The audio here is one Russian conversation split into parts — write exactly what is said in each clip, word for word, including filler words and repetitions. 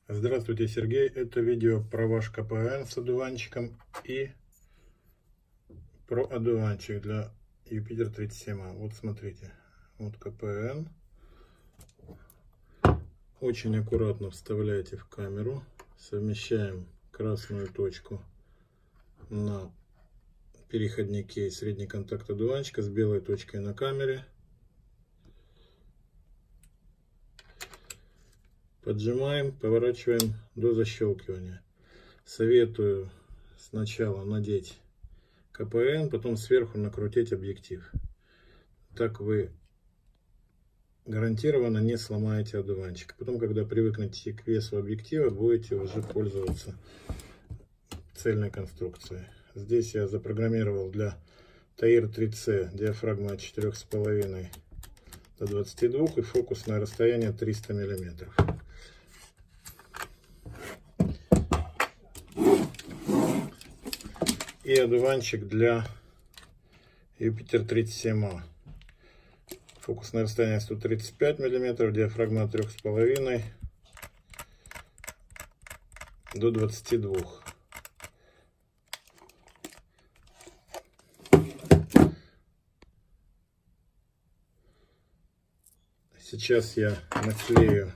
Здравствуйте, Сергей. Это видео про ваш КПН с одуванчиком и про одуванчик для Юпитер тридцать семь А. Вот смотрите, вот КПН. Очень аккуратно вставляете в камеру. Совмещаем красную точку на переходнике средний контакт одуванчика с белой точкой на камере. Поджимаем, поворачиваем до защелкивания. Советую сначала надеть КПН, потом сверху накрутить объектив. Так вы гарантированно не сломаете одуванчик. Потом, когда привыкнете к весу объектива, будете уже пользоваться цельной конструкцией. Здесь я запрограммировал для Таир три С диафрагма от четырёх с половиной до двадцати двух и фокусное расстояние триста миллиметров. И одуванчик для Юпитер тридцать семь А. Фокусное расстояние сто тридцать пять миллиметров, диафрагма от трёх с половиной до двадцати двух. Сейчас я наклею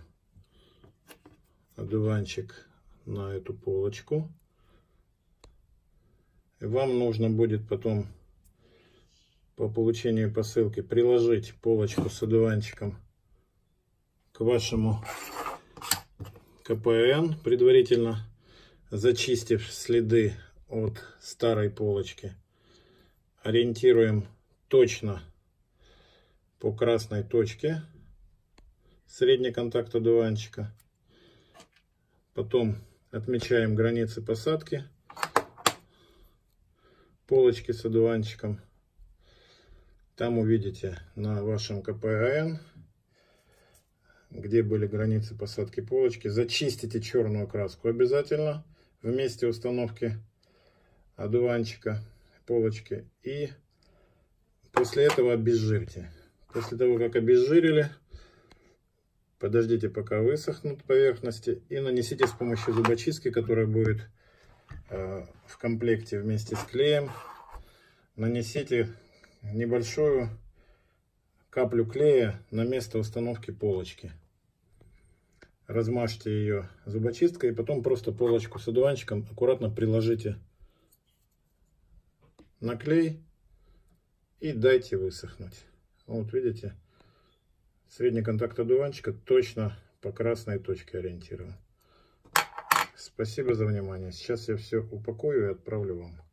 одуванчик на эту полочку. И вам нужно будет потом по получению посылки приложить полочку с одуванчиком к вашему КПН, предварительно зачистив следы от старой полочки. Ориентируем точно по красной точке средний контакт одуванчика. Потом отмечаем границы посадки полочки с одуванчиком. Там увидите на вашем КПН, где были границы посадки полочки. Зачистите черную краску обязательно в месте установки одуванчика, полочки. И после этого обезжирьте. После того, как обезжирили, подождите, пока высохнут поверхности, и нанесите с помощью зубочистки, которая будет э, в комплекте вместе с клеем. Нанесите небольшую каплю клея на место установки полочки. Размажьте ее зубочисткой, и потом просто полочку с одуванчиком аккуратно приложите на клей и дайте высохнуть. Вот видите, средний контакт одуванчика точно по красной точке ориентирован. Спасибо за внимание. Сейчас я все упакую и отправлю вам.